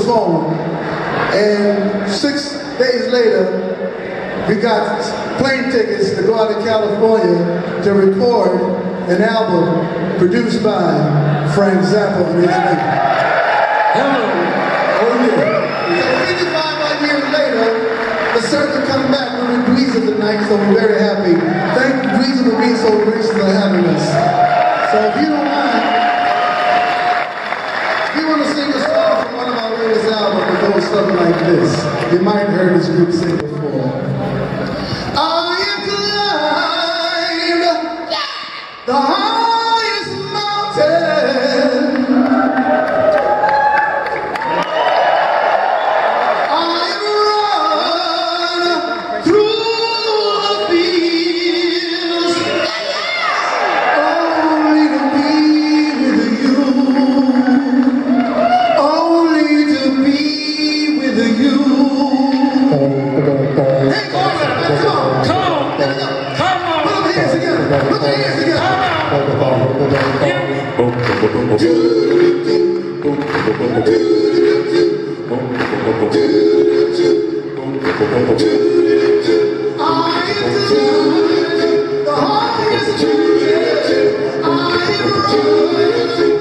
phone, and 6 days later, we got plane tickets to go out to California to record an album produced by Frank Zappa and his name. Hello. Oh yeah. So 55 years later, the circuit come back. We're in Dweezil tonight, so we're very happy. Thank you, Dweezil, for being so gracious for having us. So if you don't mind, if you want to sing a song from one of our latest albums, it goes something like this. You might have heard this group sing before. I climbed the highest mountain. I run through the fields, only to be with you, only to be with you. Hey, come on, come on, here we go. Come on. Put them hands together. Put their hands together. I am the highest mountain. I am running.